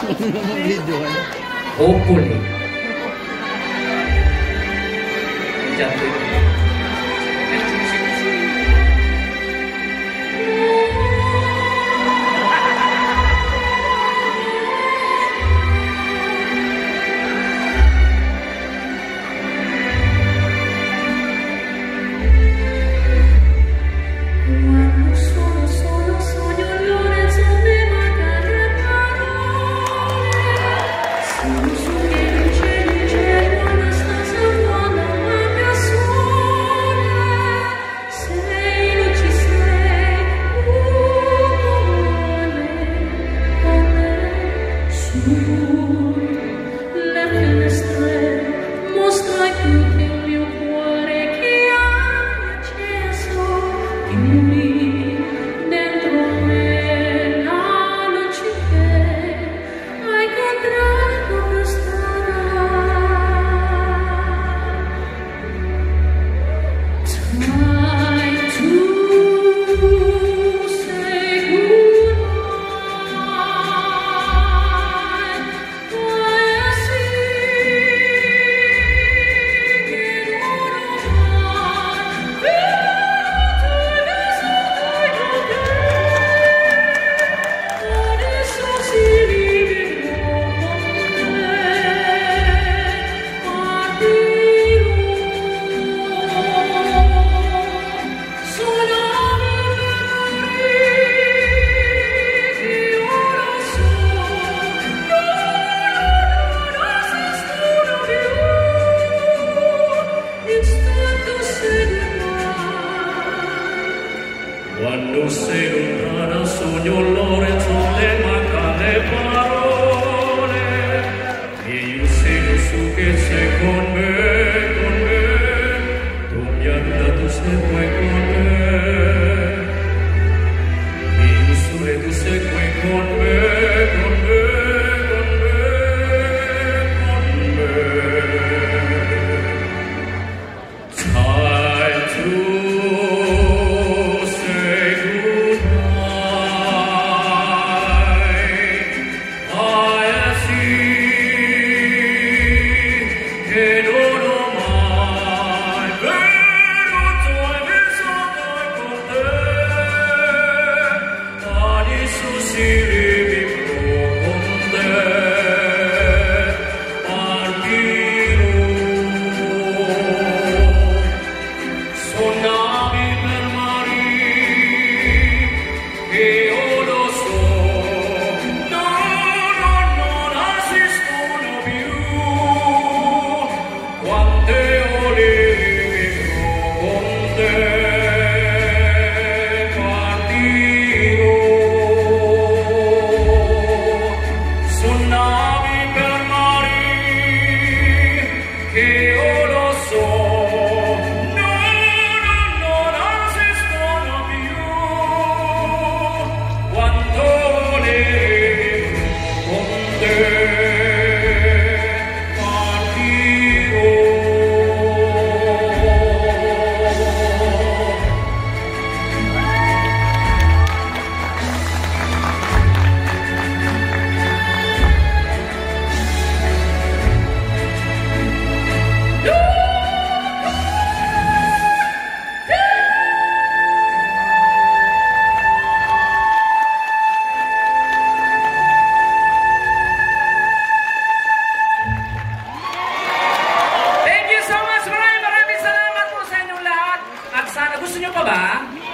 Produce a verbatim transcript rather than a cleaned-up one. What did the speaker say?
Video ka na. Hopefully. Jatuh. Quando sei lontana sogno l'Orenzo, le mancano le parole e io sento su che sei con me, con me, tu mi hai dato se vuoi con me, io so e tu sei qui con me, con me, con me, con me. Time to Gusto nyo pa ba?